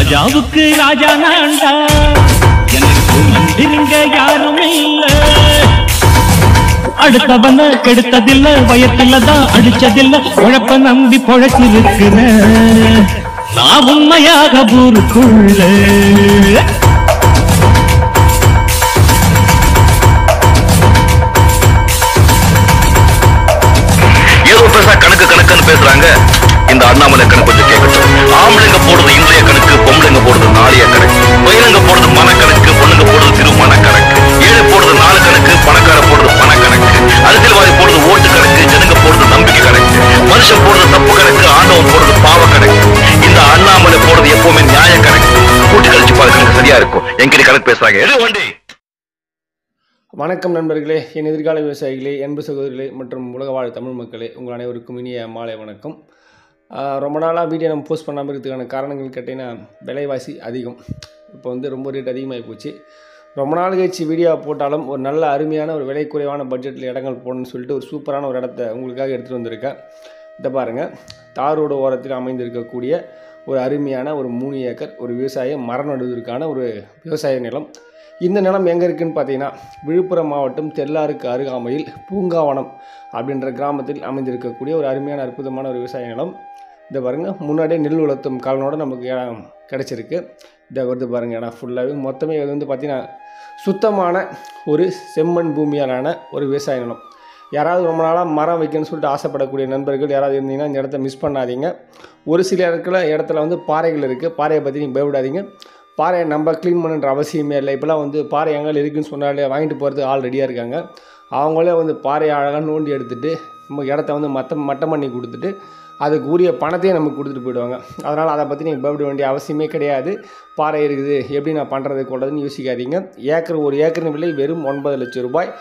ராஜாவுக்கு ராஜா நான்டா, எனக்கு மந்திருங்க யாரும் இல்ல. அடுத்தவன கெடுத்ததில்ல, வயத்தில்தான் அடிச்சதில்ல, உழப்ப நம்பி பொழைச்சிருக்கிற நான் உண்மையாக ஊருக்குள்ள. ஏதோ பெருசா கணக்கு கணக்குன்னு பேசுறாங்க. இந்த அண்ணாமலை கணக்கு கொஞ்சம் கேட்கட்டும். ஆம்பளைங்க போடுறது இன்றைய கணக்கு, பொம்பளைங்க போடுறது நாளைய கணக்கு, பையனுங்க போடுறது மனக்கணக்கு, பொண்ணுங்க போடுறது திருமண கணக்கு, ஏழை போடுறது நாலு கணக்கு, பணக்கார போடுறது பண கணக்கு, அரசியல்வாதி போடுறது ஓட்டு கணக்கு, ஜனங்க போடுறது நம்பிக்கை கணக்கு, மனுஷன் போடுறது தப்பு கணக்கு, ஆண்டவன் போடுறது பாவ கணக்கு. இந்த அண்ணாமலை போடுறது எப்பவுமே நியாய கணக்கு. கூட்டி கழிச்சு பாருங்க, சரியா இருக்கும். எங்கிட்ட கணக்கு பேசுறாங்க. எடு வண்டி. வணக்கம் நண்பர்களே, என் எதிர்கால விவசாயிகளே, அன்பு சகோதரிகளே மற்றும் உலக வாழ் தமிழ் மக்களே, உங்கள் அனைவருக்கும் இனிய மாலை வணக்கம். ரொம்ப நாளாக வீடியோ நம்ம போஸ்ட் பண்ணாமல் இருக்கிறதுக்கான காரணங்கள் கேட்டிங்கன்னா, விலைவாசி அதிகம். இப்போ வந்து ரொம்ப ரேட் அதிகமாகி போச்சு. ரொம்ப நாள் கழிச்சு வீடியோ போட்டாலும் ஒரு நல்ல அருமையான ஒரு விலை குறைவான பட்ஜெட்டில் இடங்கள் போடணும்னு சொல்லிட்டு ஒரு சூப்பரான ஒரு இடத்த உங்களுக்காக எடுத்துகிட்டு வந்திருக்கேன். இதை பாருங்கள், தார் ரோடு ஓரத்தில் அமைந்திருக்கக்கூடிய ஒரு அருமையான ஒரு 3 ஏக்கர் ஒரு விவசாயம் மரம் நடுவதற்கான ஒரு விவசாய நிலம். இந்த நிலம் எங்கே இருக்குதுன்னு பார்த்தீங்கன்னா, விழுப்புரம் மாவட்டம் தெல்லாருக்கு அருகாமையில் பூங்காவனம் அப்படின்ற கிராமத்தில் அமைந்திருக்கக்கூடிய ஒரு அருமையான அற்புதமான ஒரு விவசாய நிலம். இதை பாருங்கள், முன்னாடியே நெல் உலர்த்தும் காலனோட நமக்கு இடம் கிடச்சிருக்கு. இதை வருது பாருங்கள், இடம் ஃபுல்லாகவே மொத்தமே இது வந்து பார்த்திங்கன்னா சுத்தமான ஒரு செம்மண் பூமியாலான ஒரு விவசாய நிலம். யாராவது ரொம்ப நாளாக மரம் வைக்கணும்னு சொல்லிட்டு ஆசைப்படக்கூடிய நண்பர்கள் யாராவது இருந்தீங்கன்னா இந்த இடத்த மிஸ் பண்ணாதீங்க. ஒரு சில இடத்துல வந்து பாறைகள் இருக்குது. பாறையை பற்றி நீங்கள் பயப்படாதீங்க. பாறையை நம்ம க்ளீன் பண்ணுற அவசியமே இல்லை. இப்போலாம் வந்து பாறை எங்கே இருக்குதுன்னு சொன்னாலே வாங்கிட்டு போகிறது ஆள் ரெடியாக இருக்காங்க. அவங்களே வந்து பாறையை அழகாக நோண்டி எடுத்துகிட்டு நம்ம இடத்த வந்து மட்டம் பண்ணி கொடுத்துட்டு அதுக்கு உரிய பணத்தையும் நமக்கு கொடுத்துட்டு போயிடுவாங்க. அதனால் அதை பற்றி நீங்கள் பயப்பட வேண்டிய அவசியமே கிடையாது. பாறை இருக்குது, எப்படி நான் பண்ணுறது கொள்றதுன்னு யோசிக்காதீங்க. ஒரு ஏக்கரின் விலை வெறும் 9 லட்சம் ரூபாய்.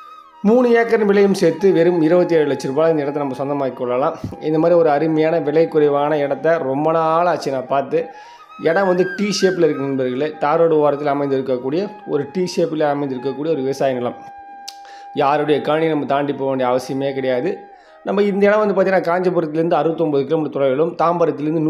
3 ஏக்கரின் விலையும் சேர்த்து வெறும் 27 லட்சம் ரூபாய் இந்த இடத்த நம்ம சொந்தமாக்கி கொள்ளலாம். இந்த மாதிரி ஒரு அருமையான விலை குறைவான இடத்த ரொம்ப நாள் ஆச்சு நான் பார்த்து. இடம் வந்து டி ஷேப்பில் இருக்குது நண்பர்களே. தார் ரோடு ஓரத்தில் அமைந்திருக்கக்கூடிய ஒரு டி ஷேப்பில் அமைந்திருக்கக்கூடிய ஒரு விவசாய நிலம். யாருடைய காணி நம்ம தாண்டி போக வேண்டிய அவசியமே கிடையாது. நம்ம இந்த இடம் வந்து பார்த்திங்கன்னா காஞ்சிபுரத்துலேருந்து 69 கிலோமீட்டர் தொலைவிலும், தாம்பரத்துலேருந்து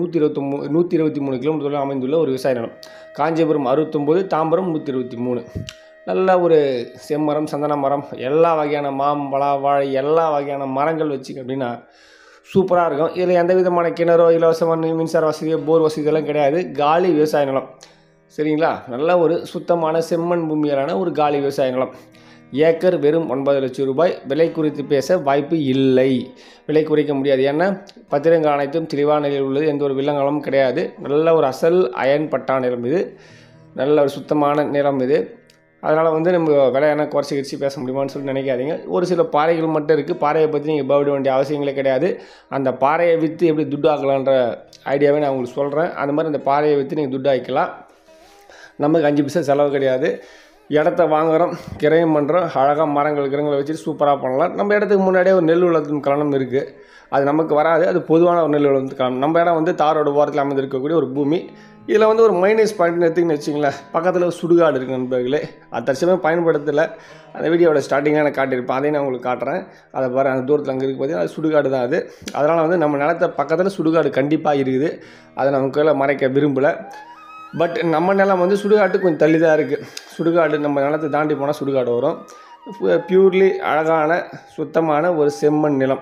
123 கிலோமீட்டர் தொலைவில் அமைந்துள்ள ஒரு விவசாய நிலம். காஞ்சிபுரம் 69, தாம்பரம் 123. நல்ல ஒரு செம்மரம், சந்தன மரம், எல்லா வகையான வாழை, எல்லா வகையான மரங்கள் வச்சுக்க அப்படின்னா சூப்பராக இருக்கும். இதில் எந்த விதமான கிணறோ இலவசமான மின்சார வசதியோ போர் வசதி இதெல்லாம் கிடையாது. காலி விவசாய நிலம், சரிங்களா? நல்ல ஒரு சுத்தமான செம்மண் பூமியாலான ஒரு காலி விவசாய நிலம். ஏக்கர் வெறும் 9 லட்சம் ரூபாய். விலை குறித்து பேச வாய்ப்பு இல்லை. விலை குறைக்க முடியாது. ஏன்னா பத்திரங்கள் அனைத்தும் தெளிவான நிலையில் உள்ளது. எந்த ஒரு வில்லங்கமும் கிடையாது. நல்ல ஒரு அசல் அயன் பட்டா நிலம் இது. நல்ல ஒரு சுத்தமான நிலம் இது. அதனால் வந்து நம்ம விலையான குறைச்சி பேச முடியுமான்னு சொல்லி நினைக்காதீங்க. ஒரு சில பாறைகள் மட்டும் இருக்குது. பாறையை பற்றி நீங்கள் பயப்பட வேண்டிய அவசியங்களே கிடையாது. அந்த பாறையை விற்று எப்படி துட்டு ஆக்கலான்ற ஐடியாவே நான் உங்களுக்கு சொல்கிறேன். அந்த மாதிரி அந்த பாறையை விற்று நீங்கள் துட்டு ஆக்கலாம். நமக்கு 5 பைசா செலவு கிடையாது. இடத்த வாங்குகிறோம், கிரையம் பண்ணுறோம், அழகாக கிரங்களை வச்சுட்டு சூப்பராக பண்ணலாம். நம்ம இடத்துக்கு முன்னாடியே ஒரு நெல் உலர்த்தும் கலனம் இருக்குது. அது நமக்கு வராது. அது பொதுவான ஒரு நெல் உலர்த்தும் கலனம். நம்ம இடம் வந்து தாரோட ஓரத்தில் அமைந்திருக்கக்கூடிய ஒரு பூமி. இதில் வந்து ஒரு மைனஸ் பாயிண்ட் எடுத்துக்கின்னு வச்சிங்களேன், பக்கத்தில் ஒரு சுடுகாடு இருக்குது நண்பர்களே. அது தற்சமயம் பயன்படுத்தலை. அந்த வீடியோட ஸ்டார்டிங்காக நான் காட்டியிருப்பேன். அதையும் நான் உங்களுக்கு காட்டுறேன். அதை பாரு, அந்த தூரத்தில் அங்கே இருக்குது பார்த்தீங்கன்னா அது சுடுகாடு தான் அது. அதனால் வந்து நம்ம நிலத்தை பக்கத்தில் சுடுகாடு கண்டிப்பாக இருக்குது. அதை நமக்கு மறைக்க விரும்பலை. பட் நம்ம நிலம் வந்து சுடுகாட்டு கொஞ்சம் தள்ளி தான் இருக்குது. சுடுகாடு நம்ம நிலத்தை தாண்டி போனால் சுடுகாடு வரும். பியூர்லி அழகான சுத்தமான ஒரு செம்மண் நிலம்.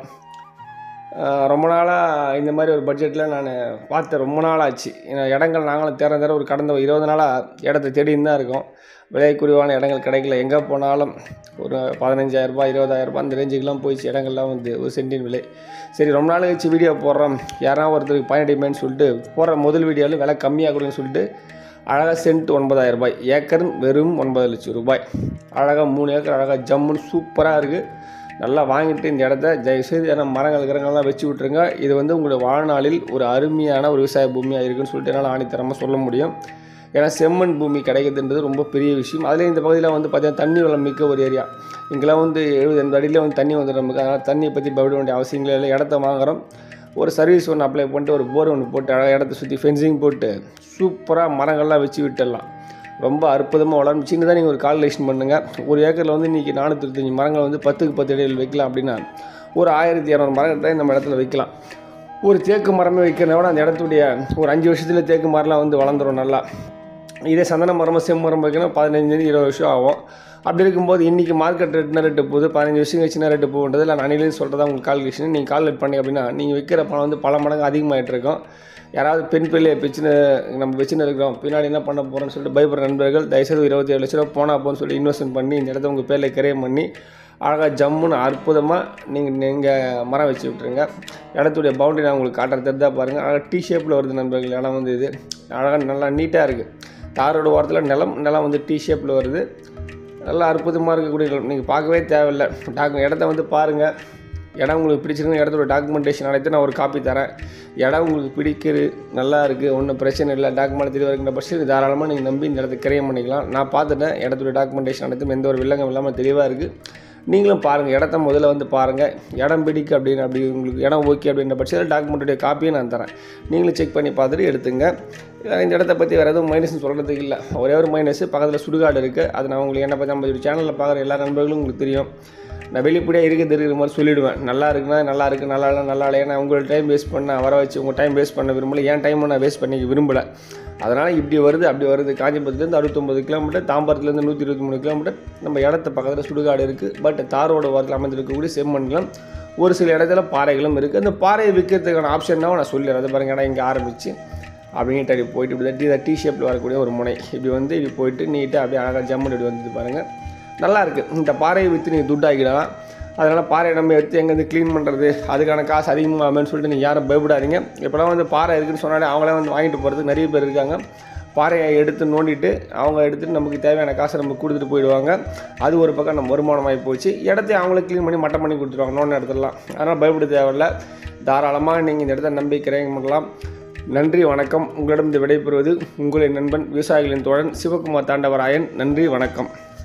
ரொம்ப நாளாக இந்த மாதிரி ஒரு பட்ஜெட்டில் நான் பார்த்து ரொம்ப நாளாச்சு. இடங்கள் நாங்களும் தேர ஒரு கடந்த 20 நாளாக இடத்த தேடின்னு தான் இருக்கோம். விலை குறைவான இடங்கள் கிடைக்கல. எங்கே போனாலும் ஒரு 15,000 ரூபாய் 20,000 ரூபாய் அந்த ரேஞ்சுக்கெலாம் போயிடுச்சு இடங்கள்லாம் வந்து ஒரு சென்டின் விலை. சரி, ரொம்ப நாள் கழிச்சு வீடியோ போடுறோம், யாராவது ஒருத்தருக்கு பயனடைமேன்னு சொல்லிட்டு போடுற முதல் வீடியோவில் விலை கம்மியாக கொடுன்னு சொல்லிட்டு அழகாக சென்ட் 9,000 ரூபாய். ஏக்கர் வெறும் 9 லட்சம் ரூபாய். அழகாக 3 ஏக்கர் அழகாக ஜம்முன்னு சூப்பராக இருக்குது. நல்லா வாங்கிட்டு இந்த இடத்த தயவுசெய்து ஏன்னா கிரகங்கள்லாம் வச்சு விட்ருங்க. இது வந்து உங்களுடைய வாழ்நாளில் ஒரு அருமையான ஒரு விவசாய பூமியாக இருக்குதுன்னு சொல்லிட்டு என்னால் ஆணித்தரமாக சொல்ல முடியும். ஏன்னா செம்மண் பூமி கிடைக்குதுன்றது ரொம்ப பெரிய விஷயம். அதில் இந்த பகுதியில் வந்து பார்த்திங்கன்னா தண்ணி வளம் மிக்க ஒரு ஏரியா. இங்கெல்லாம் வந்து 70-80 அடியில் வந்து தண்ணி வந்துடும் நமக்கு. அதனால் தண்ணியை பற்றி பயப்பட வேண்டிய அவசியங்களே இல்லை. இடத்த வாங்குகிறோம், ஒரு சர்வீஸ் ஒன்று அப்ளை பண்ணிட்டு ஒரு போர் ஒன்று போட்டு அழகாக இடத்த சுற்றி ஃபென்சிங் போட்டு சூப்பராக மரங்கள்லாம் வச்சு விட்டுடலாம். ரொம்ப அற்புதமாக வளரும். சின்னதாக நீங்கள் ஒரு கால்குலேஷன் பண்ணுங்கள். ஒரு ஏக்கரில் வந்து இன்றைக்கி 425 மரங்கள் வந்து 10க்கு 10 இடையில் வைக்கலாம் அப்படின்னா ஒரு 1200 மரங்கள் நம்ம இடத்துல வைக்கலாம். ஒரு தேக்கு மரமே வைக்கிறத விட அந்த இடத்துடைய ஒரு 5 வருஷத்தில் தேக்கு மரம்லாம் வந்து வளர்ந்துடும் நல்லா. இதே சந்தன மரமும் செம்மரம் வைக்கணும் 15-20 வருஷம் ஆகும். அப்படி இருக்கும்போது இன்றைக்கி மார்க்கெட் ரேட்டு போகுது, 15 வருஷம் கழிச்சு ரேட்டு போகுன்றது இல்லை. நான் அன்னிலேருந்து சொல்கிறதா உங்களுக்கு கால்குலேஷன். நீங்கள் கால்குலேட் பண்ணி அப்படின்னா நீங்கள் வைக்கிற பணம் வந்து பல மடங்கு அதிகமாகிட்டு இருக்கும். யாராவது பெண் பிள்ளையை நம்ம வச்சுன்னு இருக்கிறோம், பின்னாடி என்ன பண்ண போகிறோன்னு சொல்லிட்டு பயப்படுற நண்பர்கள் தயவுசெய்து 27 லட்ச ரூபா போனால் போன்னு சொல்லி இன்வெஸ்ட்மெண்ட் பண்ணி இந்த இடத்த உங்கள் பேரில் கிரையம் பண்ணி அழகாக ஜம்முன்னு அற்புதமாக நீங்கள் மரம் வச்சு விட்ருங்க. இடத்துடைய பவுண்டரி நான் உங்களுக்கு காட்டுறது தெரிஞ்சா பாருங்கள். அழகாக டீ ஷேப்பில் வருது நண்பர்கள். இடம் வந்து இது அழகாக நல்லா நீட்டாக இருக்குது. தாரோட ஓரத்தில் நிலம் வந்து டீ ஷேப்பில் வருது. நல்லா அற்புதமாக இருக்கக்கூடிய நிலம். நீங்கள் பார்க்கவே தேவையில்லை. இடத்த வந்து பாருங்கள். இடம் உங்களுக்கு பிடிச்சிருக்குன்னு இடத்தோட டாக்குமெண்டேஷன் அனைத்து நான் ஒரு காப்பி தரேன். இடம் உங்களுக்கு பிடிக்கிறது நல்லா இருக்குது, ஒன்றும் பிரச்சனை இல்லை, டாக்குமெண்ட் தெளிவாக இருக்கின்ற பட்சத்தில் தாராளமாக நீங்கள் நம்பி இந்த இடத்த கிரையம் பண்ணிக்கலாம். நான் பார்த்துட்டேன். இடத்தோட டாக்குமெண்டேஷன் அனைத்தும் எந்த ஒரு வில்லங்கம் இல்லாமல் தெளிவாக இருக்குது. நீங்களும் பாருங்கள். இடத்த முதல்ல வந்து பாருங்கள். இடம் பிடிக்கு அப்படி உங்களுக்கு இடம் ஓகே அப்படின்ற பட்சத்தில் டாக்குமெண்ட்டுடைய காப்பியை நான் தரேன். நீங்களும் செக் பண்ணி பார்த்துட்டு எடுத்துங்க. இந்த இடத்த பற்றி வேறு எதுவும் மைனஸ்னு சொல்கிறதுக்கு இல்லை. ஒரே ஒரு மைனஸ், பக்கத்தில் சுடுகாடு இருக்குது. அது நான் உங்களுக்கு என்ன பற்றி நம்ம சேனலில் பார்க்குற எல்லா நண்பர்களும் உங்களுக்கு தெரியும். நான் வெளிப்படையாக இருக்கிற மாதிரி சொல்லிவிடுவேன். நல்லா இருக்குன்னா நல்லா இருக்குது, நல்லா இல்லை நல்லா இல்லை. ஏன்னா உங்கள் டைம் வேஸ்ட் பண்ண வர வச்சு உங்கள் டைம் வேஸ்ட் பண்ண விரும்பலை, என் டைமை நான் வேஸ்ட் பண்ணிக்க விரும்பலை. அதனால் இப்படி வருது அப்படி வருது. காஞ்சிபுரத்துலேருந்து 69 கிலோமீட்டர், தாம்பரத்துலேருந்து 123 கிலோமீட்டர். நம்ம இடத்த பக்கத்தில் சுடுகாடு இருக்குது. பட் தாரோட வாரத்தில் அமைந்திருக்கக்கூடிய செம்மண்ணிலும் ஒரு சில இடத்துல பாறைகளும் இருக்குது. அந்த பாறையை விற்கிறதுக்கான ஆப்ஷன்னாவும் நான் சொல்லிடுறேன். அது பாருங்கள், இடம் இங்கே ஆரம்பித்து அப்படின்ட்டு அப்படி போயிட்டு இப்படி டீ ஷேப்பில் வரக்கூடிய ஒரு முனை இப்படி போயிட்டு நீட்டாக அப்படியே அழகாக ஜம்முன்னு இப்படி வந்துட்டு பாருங்கள். நல்லா இருக்குது. இந்த பாறையை விற்று நீங்கள் துட்டாக்கிடலாம். அதனால் பாறையை நம்ம எடுத்து எங்கேருந்து க்ளீன் பண்ணுறது, அதுக்கான காசு அதிகமாகும்னு சொல்லிட்டு நீங்கள் யாரும் பயப்படாதீங்க. இப்போலாம் வந்து பாறை இருக்குதுன்னு சொன்னாலே அவங்களே வந்து வாங்கிட்டு போகிறதுக்கு நிறைய பேர் இருக்காங்க. பாறையை எடுத்து நோண்டிட்டு அவங்க எடுத்துகிட்டு நமக்கு தேவையான காசை நம்ம கொடுத்துட்டு போயிடுவாங்க. அது ஒரு பக்கம் நம்ம வருமானமாகி போச்சு. இடத்தையும் அவங்களே க்ளீன் பண்ணி மட்டம் பண்ணி கொடுத்துருவாங்க நோண்ட இடத்துலலாம். அதனால் பயப்பட தேவையில்லை. தாராளமாக நீங்கள் இந்த இடத்த நம்பி கிரையம் பண்ணலாம். நன்றி, வணக்கம். உங்களிடம் இந்த விடைபெறுவது உங்களின் நண்பன் விவசாயிகளின் தோழன் சிவகுமார் தாண்டவராயன். நன்றி, வணக்கம்.